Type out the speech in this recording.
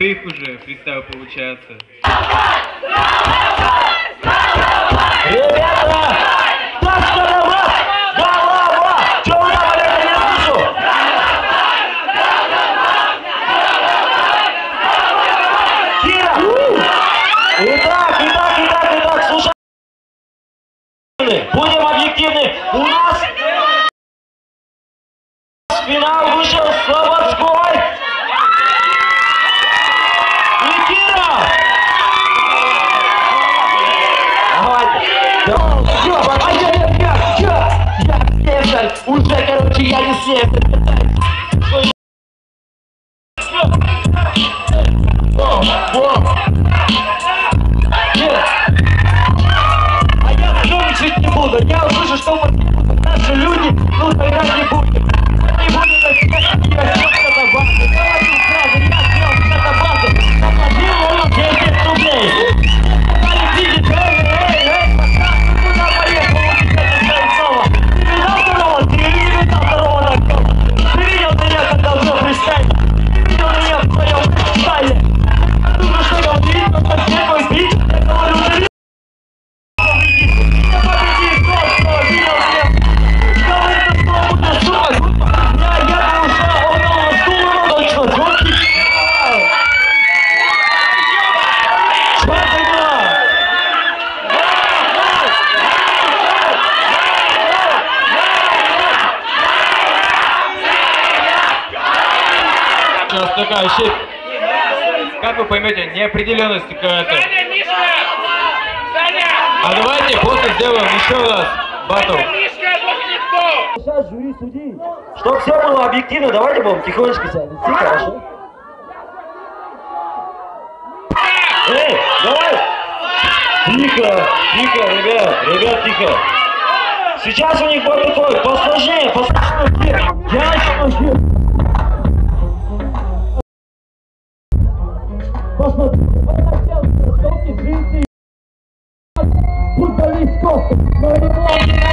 Привык уже фристайл получается. Ребята! Так голова! Голова! Чего вы там, Олег, не слышу? Кира! Итак, слушай. Будем объективны. У нас в финал вышел Слободской. И Кира! Уже, короче, я не слепый. А я ничего не буду. Я услышу, что наши люди, ну тогда не будет. Не буду насчитать это базу. Давайте сразу, я сделал это базу. Заплатил 10 рублей. Видите, эй, куда поехал? Ты видел меня, когда был фристайл? Ты видел меня в своем фристайле? Нужно что-то увидеть, но совсем мой бич. Я говорю, ты я победил тот, кто видел меня. Говорит, что будет супер. Я бы ушел, он нового стула, но что, жёсткий? Что ты делаешь? Сейчас такая щит. Как вы поймете, неопределенность какая-то. А давайте после сделаем еще раз батл. Сейчас жюри судей. Чтоб все было объективно, давайте будем тихонечко себя вести, хорошо? Эй, давай! Тихо, ребят, тихо. Сейчас у них будет такой, посложнее. Я начну. Посмотри, джинсы, футболистов, но не